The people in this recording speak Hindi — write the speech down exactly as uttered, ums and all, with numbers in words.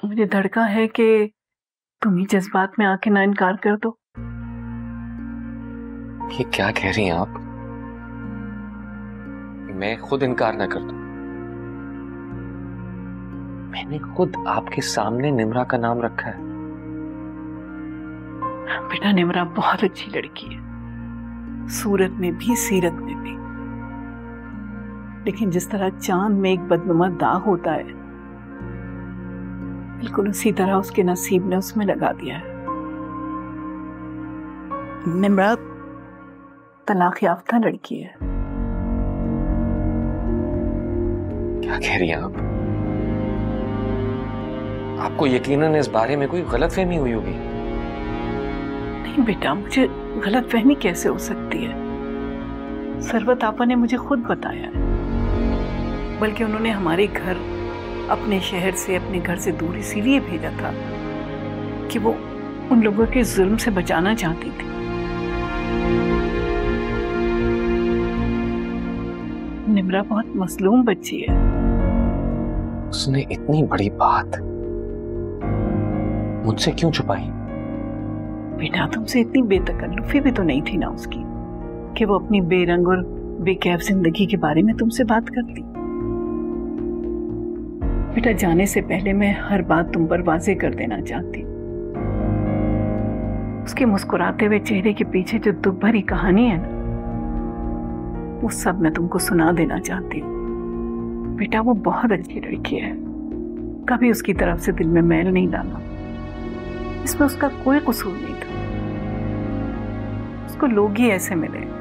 मुझे धड़का है कि तुम ही जज्बात में आके ना इनकार कर दो। ये क्या कह रही हैं आप? मैं खुद इनकार ना कर दूं? मैंने खुद आपके सामने निम्रा का नाम रखा है। बेटा, निम्रा बहुत अच्छी लड़की है, सूरत में भी सीरत में भी। लेकिन जिस तरह चांद में एक बदनुमा दाग होता है, बिल्कुल उसी तरह उसके नसीब ने उसमें लगा दिया है। निम्रा तलाक याफ्ता लड़की है। क्या कह रही हैं आप? आपको यकीनन इस बारे में कोई गलतफहमी हुई होगी। नहीं बेटा, मुझे गलतफहमी कैसे हो सकती है? सरवत आपा ने मुझे खुद बताया है, बल्कि उन्होंने हमारे घर अपने शहर से, अपने घर से दूर इसीलिए भेजा था कि वो उन लोगों के जुल्म से बचाना चाहती थी। निम्रा बहुत मसलूम बच्ची है। उसने इतनी बड़ी बात मुझसे क्यों छुपाई? बेटा, तुमसे इतनी बेतकल्लुफी भी तो नहीं थी ना उसकी कि वो अपनी बेरंग और बेकैफ जिंदगी के बारे में तुमसे बात करती। बेटा, जाने से पहले मैं हर बात तुम पर वाज़ेह कर देना चाहती। उसके मुस्कुराते हुए चेहरे के पीछे जो दुख भरी कहानी है ना, वो सब मैं तुमको सुना देना चाहती हूँ। बेटा, वो बहुत अच्छी लड़की है, कभी उसकी तरफ से दिल में मैल नहीं डाला। इसमें उसका कोई कसूर नहीं था। उसको लोग ही ऐसे मिले